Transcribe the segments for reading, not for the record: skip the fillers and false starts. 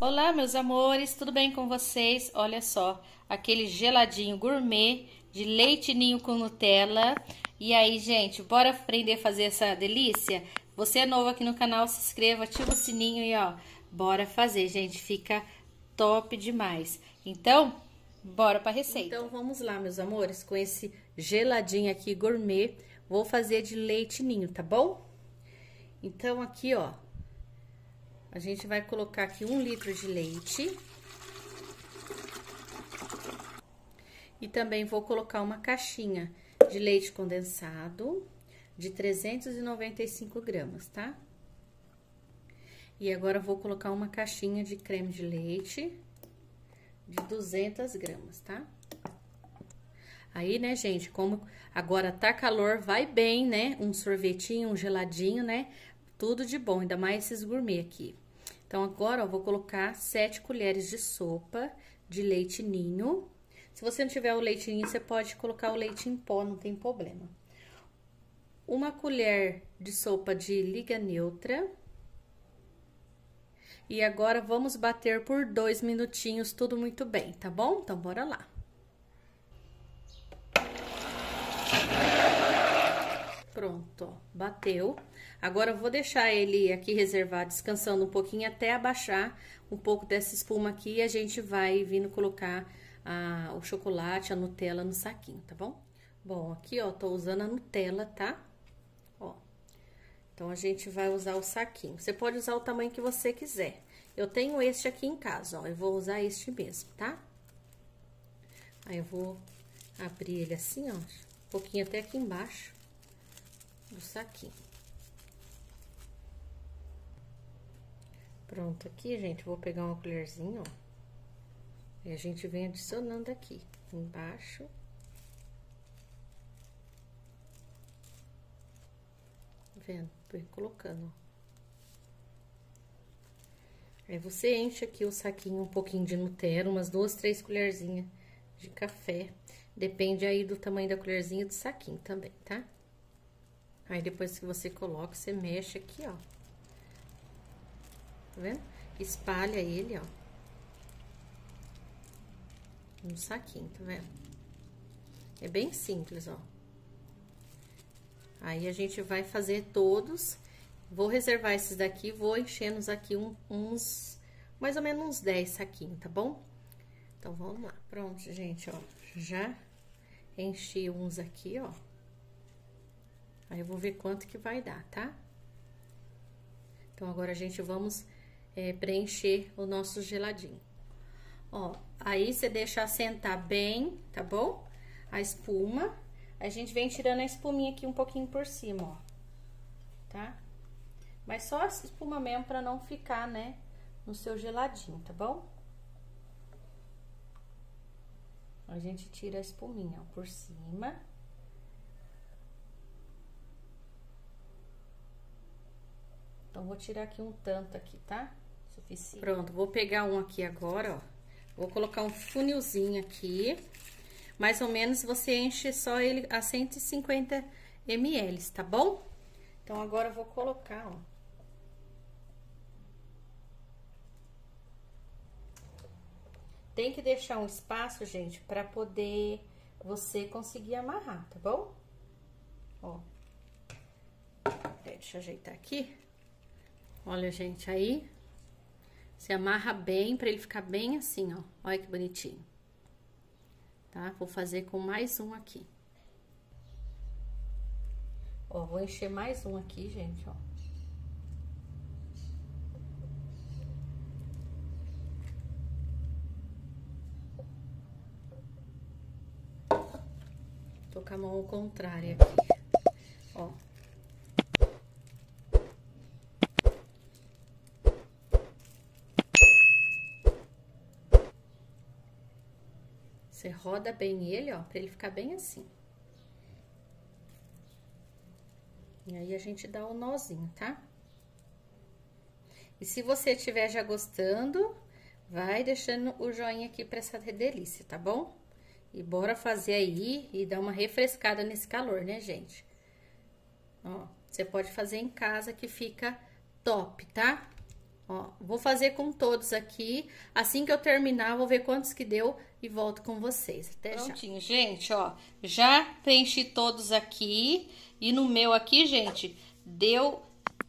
Olá, meus amores, tudo bem com vocês? Olha só, aquele geladinho gourmet de leite ninho com Nutella. E aí, gente, bora aprender a fazer essa delícia? Você é novo aqui no canal, se inscreva, ativa o sininho e ó, bora fazer, gente, fica top demais. Então, bora pra receita. Então, vamos lá, meus amores, com esse geladinho aqui gourmet, vou fazer de leite ninho, tá bom? Então, aqui, ó, a gente vai colocar aqui 1 litro de leite. E também vou colocar uma caixinha de leite condensado de 395 gramas, tá? E agora vou colocar uma caixinha de creme de leite de 200 gramas, tá? Aí, né, gente, como agora tá calor, vai bem, né? Um sorvetinho, um geladinho, né? Tudo de bom, ainda mais esses gourmet aqui. Então, agora, ó, vou colocar 7 colheres de sopa de leite ninho. Se você não tiver o leite ninho, você pode colocar o leite em pó, não tem problema. 1 colher de sopa de liga neutra. E agora, vamos bater por 2 minutinhos, tudo muito bem, tá bom? Então, bora lá. Pronto, ó, bateu. Agora, eu vou deixar ele aqui reservado, descansando um pouquinho, até abaixar um pouco dessa espuma aqui. E a gente vai vindo colocar o chocolate, a Nutella no saquinho, tá bom? Bom, aqui, ó, tô usando a Nutella, tá? Ó, então, a gente vai usar o saquinho. Você pode usar o tamanho que você quiser. Eu tenho este aqui em casa, ó, eu vou usar este mesmo, tá? Aí, eu vou abrir ele assim, ó, um pouquinho até aqui embaixo do saquinho. Pronto, aqui, gente, vou pegar uma colherzinha, ó. E a gente vem adicionando aqui, embaixo. Vendo? Vem colocando, ó. Aí, você enche aqui o saquinho um pouquinho de Nutella, umas 2, 3 colherzinhas de café. Depende aí do tamanho da colherzinha do saquinho também, tá? Aí, depois que você coloca, você mexe aqui, ó. Tá vendo? Espalha ele, ó. No saquinho, tá vendo? É bem simples, ó. Aí, a gente vai fazer todos. Vou reservar esses daqui, vou enchendo aqui mais ou menos uns 10 saquinhos, tá bom? Então, vamos lá. Pronto, gente, ó. Já enchi uns aqui, ó. Aí, eu vou ver quanto que vai dar, tá? Então, agora, a gente vamos preencher o nosso geladinho. Ó, aí, você deixa assentar bem, tá bom? A espuma. A gente vem tirando a espuminha aqui um pouquinho por cima, ó. Tá? Mas só essa espuma mesmo pra não ficar, né, no seu geladinho, tá bom? A gente tira a espuminha, ó, por cima. Então, vou tirar aqui um tanto aqui, tá? Suficiente. Pronto, vou pegar um aqui agora, ó. Vou colocar um funilzinho aqui. Mais ou menos, você enche só ele a 150 ml, tá bom? Então, agora eu vou colocar, ó. Tem que deixar um espaço, gente, pra poder você conseguir amarrar, tá bom? Ó. Deixa eu ajeitar aqui. Olha, gente, aí você amarra bem pra ele ficar bem assim, ó. Olha que bonitinho. Tá? Vou fazer com mais um aqui. Ó, vou encher mais um aqui, gente, ó. Tô com a mão contrária aqui, ó. Você roda bem ele, ó, pra ele ficar bem assim. E aí, a gente dá o nozinho, tá? E se você estiver já gostando, vai deixando o joinha aqui pra essa delícia, tá bom? E bora fazer aí e dar uma refrescada nesse calor, né, gente? Ó, você pode fazer em casa que fica top, tá? Ó, vou fazer com todos aqui. Assim que eu terminar, vou ver quantos que deu e volto com vocês. Até já. Prontinho, gente, ó. Já preenchi todos aqui. E no meu aqui, gente, deu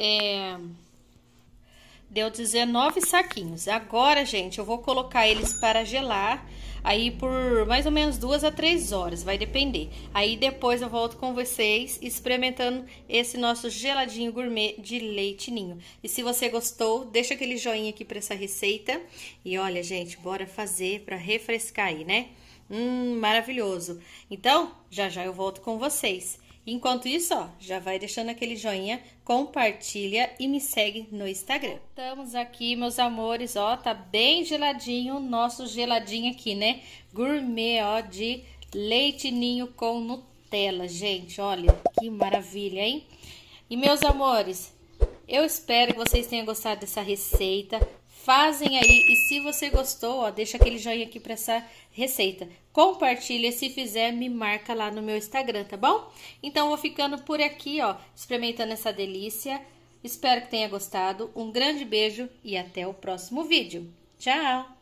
19 saquinhos. Agora, gente, eu vou colocar eles para gelar aí por mais ou menos 2 a 3 horas, vai depender. Aí depois eu volto com vocês experimentando esse nosso geladinho gourmet de leite ninho. E se você gostou, deixa aquele joinha aqui para essa receita. E olha, gente, bora fazer para refrescar aí, né? Maravilhoso. Então, já já eu volto com vocês. Enquanto isso, ó, já vai deixando aquele joinha, compartilha e me segue no Instagram. Estamos aqui, meus amores, ó, tá bem geladinho o nosso geladinho aqui, né? Gourmet, ó, de leite ninho com Nutella, gente, olha que maravilha, hein? E, meus amores, eu espero que vocês tenham gostado dessa receita. Fazem aí, e se você gostou, ó, deixa aquele joinha aqui para essa receita. Compartilha, se fizer, me marca lá no meu Instagram, tá bom? Então, vou ficando por aqui, ó, experimentando essa delícia. Espero que tenha gostado. Um grande beijo e até o próximo vídeo. Tchau!